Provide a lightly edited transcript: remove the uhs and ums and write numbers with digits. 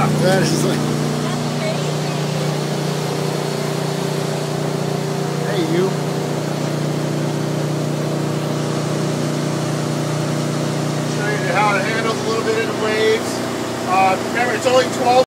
Yeah, she's like, hey, you. Show you how it handles a little bit in the waves. Remember, it's only 12.